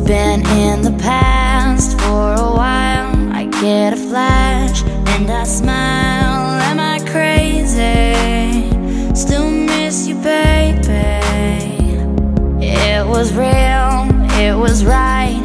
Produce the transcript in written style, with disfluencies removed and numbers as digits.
been in the past for a while. I get a flash and I smile. Am I crazy? Still miss you, baby. It was real, it was right.